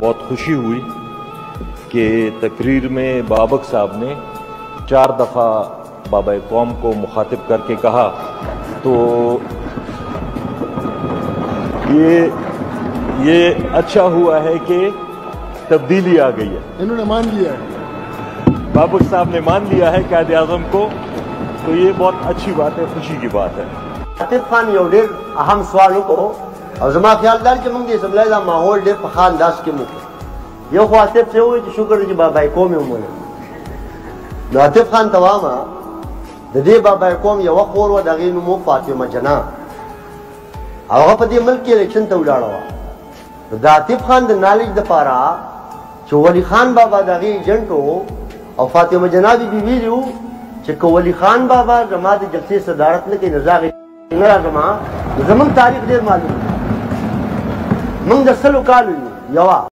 बहुत खुशी हुई कि तकरीर में बाबक साहब ने 4 दफ़ा बाबा कौम को मुखातिब करके कहा, तो ये अच्छा हुआ है कि तब्दीली आ गई है। इन्होंने मान लिया है, बाबक साहब ने मान लिया है कायदे आज़म को, तो ये बहुत अच्छी बात है, खुशी की बात है। आतिफ खान यो ढेर अहम सवाल को और जमा ख्याल दार कि मंगे सबला दा माहौल ढेर पखान दास के मुख यो खो आतिफ से हुई शुक्र जी बाबा कौम मोले न आतिफ खान तवामा दे बाबा कौम यो वखोर व दगी नो फातिमा जना आवा पदी मुल्क के इलेक्शन ते उड़ाड़वा द आतिफ खान द नॉलेज द पारा जो वली खान बाबा दगी एजेंटो और फातिमा जना भी बीवीलू कि वली खान बाबा जमा द जलसे सदारत ने के नजाग नरा जमा जमन तारीख देर मालूम मंग दसलो काल यवा